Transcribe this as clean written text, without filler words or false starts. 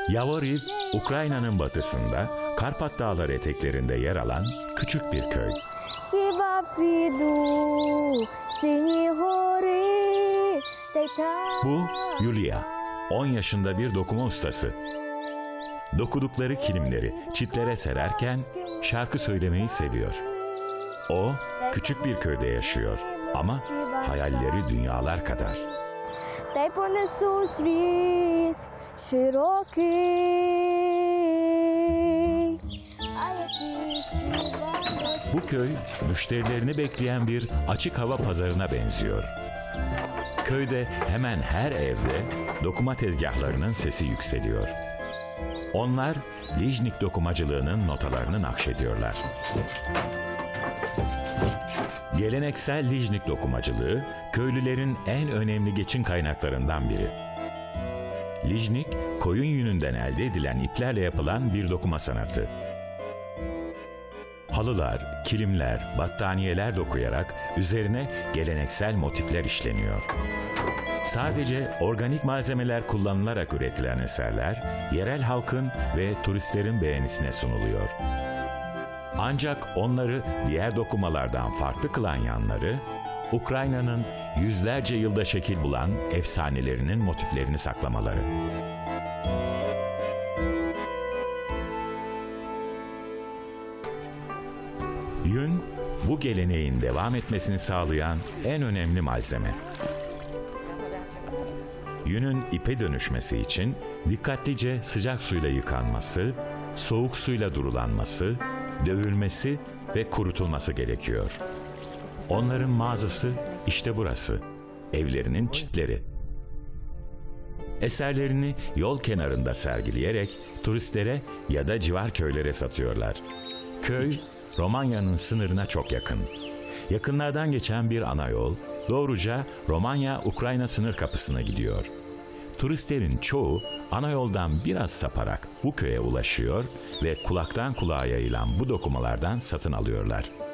Yavoriv, Ukrayna'nın batısında, Karpat Dağları eteklerinde yer alan küçük bir köy. Bu Yulia, 10 yaşında bir dokuma ustası. Dokudukları kilimleri çitlere sererken şarkı söylemeyi seviyor. O, küçük bir köyde yaşıyor ama hayalleri dünyalar kadar. Bu köy, müşterilerini bekleyen bir açık hava pazarına benziyor. Köyde hemen her evde dokuma tezgahlarının sesi yükseliyor. Onlar, Lijnik dokumacılığının notalarını nakşediyorlar. Geleneksel Lijnik dokumacılığı, köylülerin en önemli geçim kaynaklarından biri. Lijnik, koyun yününden elde edilen iplerle yapılan bir dokuma sanatı. Halılar, kilimler, battaniyeler dokuyarak üzerine geleneksel motifler işleniyor. Sadece organik malzemeler kullanılarak üretilen eserler, yerel halkın ve turistlerin beğenisine sunuluyor. Ancak onları diğer dokumalardan farklı kılan yanları, Ukrayna'nın yüzlerce yılda şekil bulan efsanelerinin motiflerini saklamaları. Yün, bu geleneğin devam etmesini sağlayan en önemli malzeme. Yünün ipe dönüşmesi için dikkatlice sıcak suyla yıkanması, soğuk suyla durulanması, dövülmesi ve kurutulması gerekiyor. Onların mağazası işte burası, evlerinin çitleri. Eserlerini yol kenarında sergileyerek turistlere ya da civar köylere satıyorlar. Köy, Romanya'nın sınırına çok yakın. Yakınlardan geçen bir ana yol, doğruca Romanya-Ukrayna sınır kapısına gidiyor. Turistlerin çoğu ana yoldan biraz saparak bu köye ulaşıyor ve kulaktan kulağa yayılan bu dokumalardan satın alıyorlar.